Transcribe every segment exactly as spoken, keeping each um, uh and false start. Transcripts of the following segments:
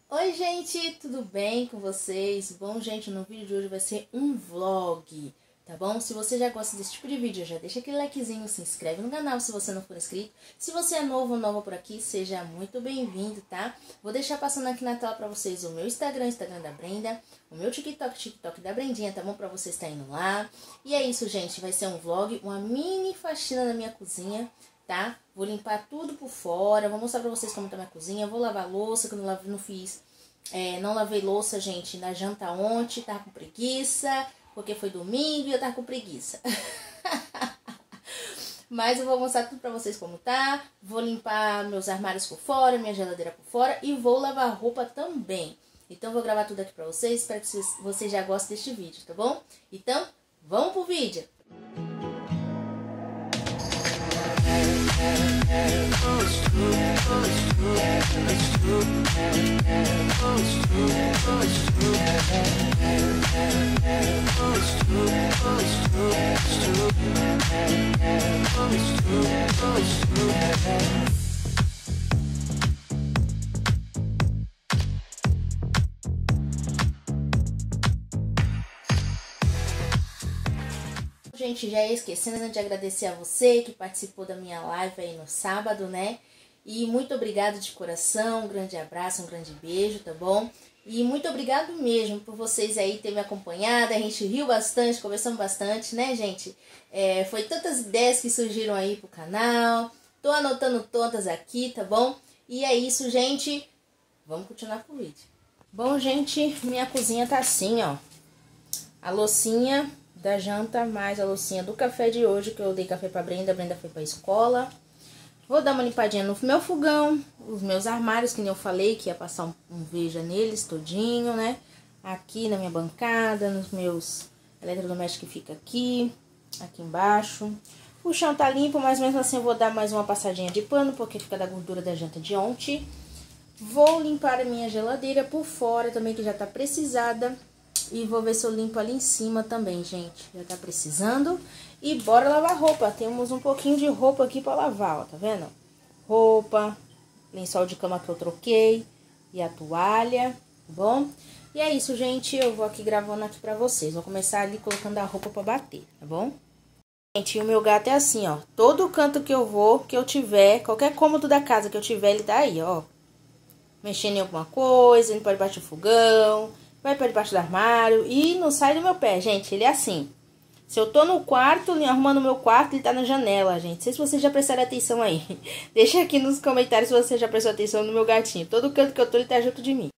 Oi gente, tudo bem com vocês? Bom gente, no vídeo de hoje vai ser um vlog, tá bom? Se você já gosta desse tipo de vídeo, já deixa aquele likezinho, se inscreve no canal se você não for inscrito. Se você é novo ou nova por aqui, seja muito bem-vindo, tá? Vou deixar passando aqui na tela pra vocês o meu Instagram, Instagram da Brenda, o meu TikTok, TikTok da Brendinha, tá bom? Pra você estar indo lá. E é isso, gente, vai ser um vlog, uma mini faxina na minha cozinha, tá? Vou limpar tudo por fora, vou mostrar pra vocês como tá minha cozinha, vou lavar a louça, que eu não, lave, não fiz, é, não lavei louça, gente, na janta ontem, tava com preguiça, porque foi domingo e eu tava com preguiça. Mas eu vou mostrar tudo pra vocês como tá, vou limpar meus armários por fora, minha geladeira por fora e vou lavar roupa também. Então vou gravar tudo aqui pra vocês, espero que vocês, vocês já gostem deste vídeo, tá bom? Então, vamos pro vídeo! Gente, já ia esquecendo de agradecer a você que participou da minha live aí no sábado, né? E muito obrigado de coração, um grande abraço, um grande beijo, tá bom? E muito obrigado mesmo por vocês aí terem me acompanhado, a gente riu bastante, conversamos bastante, né, gente? É, foi tantas ideias que surgiram aí pro canal, tô anotando todas aqui, tá bom? E é isso, gente, vamos continuar com o vídeo. Bom, gente, minha cozinha tá assim, ó, a loucinha da janta, mais a loucinha do café de hoje, que eu dei café pra Brenda, a Brenda foi pra escola. Vou dar uma limpadinha no meu fogão, os meus armários, que nem eu falei, que ia passar um, um veja neles todinho, né? Aqui na minha bancada, nos meus eletrodomésticos que fica aqui, aqui embaixo. O chão tá limpo, mas mesmo assim eu vou dar mais uma passadinha de pano, porque fica da gordura da janta de ontem. Vou limpar a minha geladeira por fora também, que já tá precisada. E vou ver se eu limpo ali em cima também, gente. Já tá precisando. E bora lavar roupa. Temos um pouquinho de roupa aqui pra lavar, ó. Tá vendo? Roupa, lençol de cama que eu troquei. E a toalha, tá bom? E é isso, gente. Eu vou aqui gravando aqui pra vocês. Vou começar ali colocando a roupa pra bater, tá bom? Gente, o meu gato é assim, ó. Todo canto que eu vou, que eu tiver, qualquer cômodo da casa que eu tiver, ele tá aí, ó. Mexendo em alguma coisa, indo pra debaixo do fogão. Vai pra debaixo do armário e não sai do meu pé, gente. Ele é assim. Se eu tô no quarto, arrumando o meu quarto, ele tá na janela, gente. Não sei se vocês já prestaram atenção aí. Deixa aqui nos comentários se você já prestou atenção no meu gatinho. Todo canto que eu tô, ele tá junto de mim.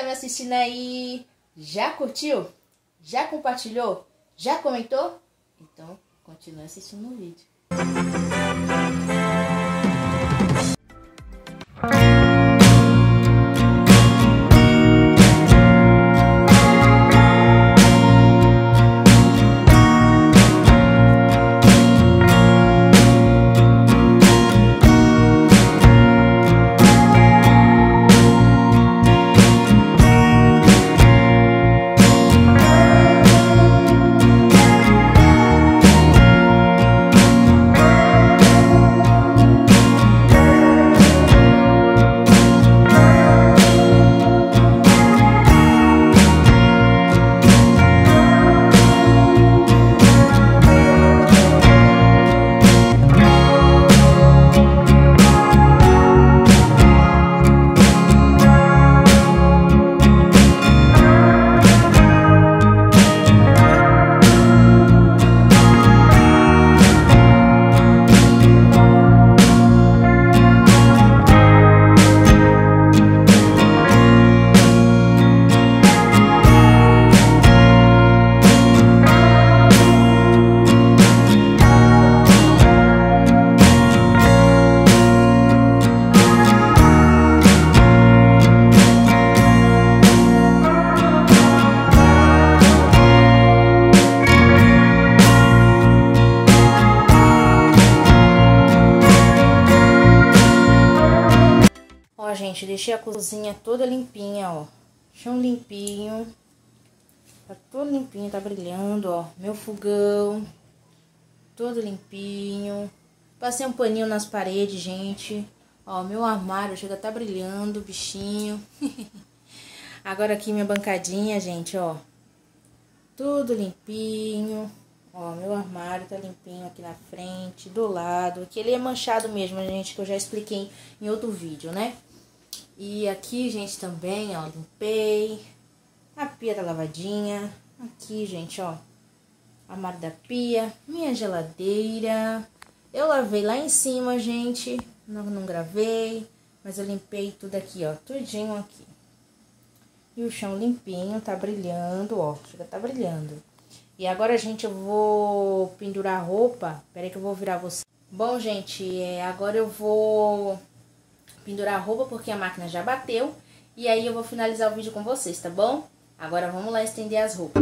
me assistindo aí, já curtiu? Já compartilhou? Já comentou? Então, continue assistindo o vídeo. Gente, deixei a cozinha toda limpinha, ó. Chão limpinho. Tá todo limpinho, tá brilhando, ó. Meu fogão. Todo limpinho. Passei um paninho nas paredes, gente. Ó, meu armário chega tá brilhando, bichinho. Agora aqui minha bancadinha, gente, ó. Tudo limpinho. Ó, meu armário tá limpinho aqui na frente, do lado. Aqui ele é manchado mesmo, gente, que eu já expliquei em outro vídeo, né? E aqui, gente, também, ó, limpei. A pia tá lavadinha. Aqui, gente, ó, armário da pia. Minha geladeira. Eu lavei lá em cima, gente. Não, não gravei, mas eu limpei tudo aqui, ó, tudinho aqui. E o chão limpinho, tá brilhando, ó, chega, tá brilhando. E agora, gente, eu vou pendurar a roupa. Pera aí que eu vou virar você. Bom, gente, é, agora eu vou pendurar a roupa porque a máquina já bateu. E aí eu vou finalizar o vídeo com vocês, tá bom? Agora vamos lá estender as roupas.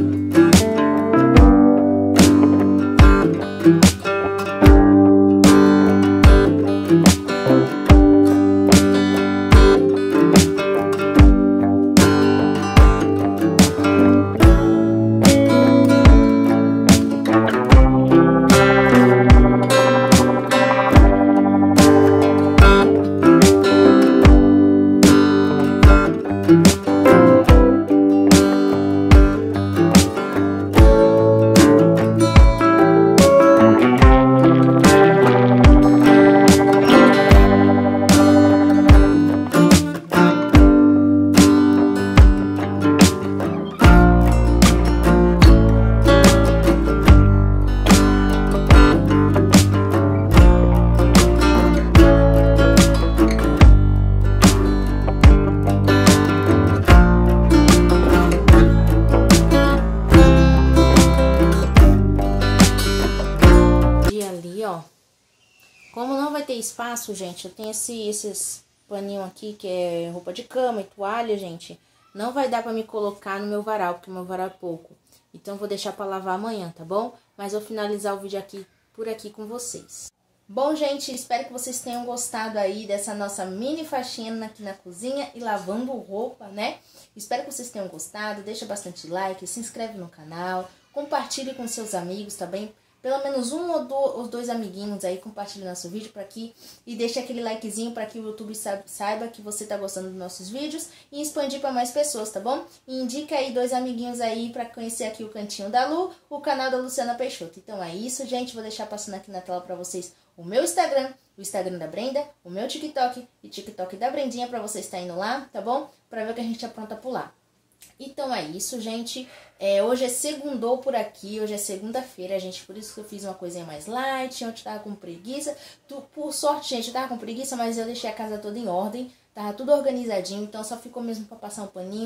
Como não vai ter espaço, gente, eu tenho esse, esses paninhos aqui, que é roupa de cama e toalha, gente. Não vai dar pra me colocar no meu varal, porque o meu varal é pouco. Então, eu vou deixar pra lavar amanhã, tá bom? Mas eu vou finalizar o vídeo aqui, por aqui com vocês. Bom, gente, espero que vocês tenham gostado aí dessa nossa mini faxina aqui na cozinha e lavando roupa, né? Espero que vocês tenham gostado, deixa bastante like, se inscreve no canal, compartilhe com seus amigos, tá bem? Pelo menos um ou do, os dois amiguinhos aí compartilhem nosso vídeo para aqui e deixa aquele likezinho para que o YouTube saiba que você tá gostando dos nossos vídeos e expandir para mais pessoas, tá bom? E indica aí dois amiguinhos aí para conhecer aqui o Cantinho da Lu, o canal da Luciana Peixoto. Então é isso, gente, vou deixar passando aqui na tela para vocês o meu Instagram, o Instagram da Brenda, o meu TikTok e TikTok da Brendinha para você estar indo lá, tá bom? Para ver o que a gente apronta por lá. Então é isso, gente. É, hoje é segundou por aqui, hoje é segunda-feira, gente. Por isso que eu fiz uma coisinha mais light. Ontem eu tava com preguiça. Tu, por sorte, gente, eu tava com preguiça, mas eu deixei a casa toda em ordem. Tava tudo organizadinho, então só ficou mesmo pra passar um paninho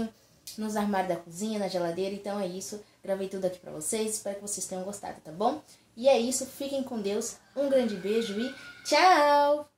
nos armários da cozinha, na geladeira. Então é isso, gravei tudo aqui pra vocês, espero que vocês tenham gostado, tá bom? E é isso, fiquem com Deus, um grande beijo e tchau!